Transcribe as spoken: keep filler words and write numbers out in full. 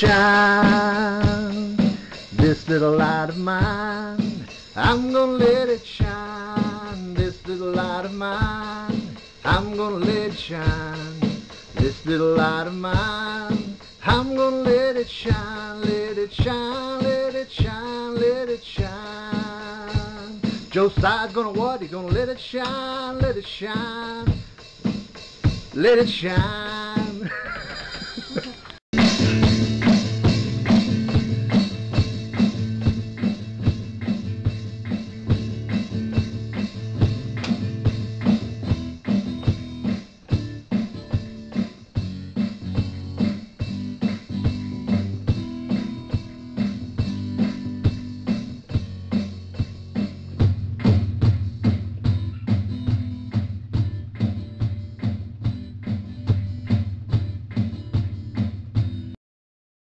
shine. This little light of mine, I'm gonna let it shine. This little light of mine, I'm gonna let it shine. This little light of mine, I'm gonna let it shine, let it shine, let it shine, let it shine. Josiah's gonna what? He's gonna let it shine, let it shine, let it shine.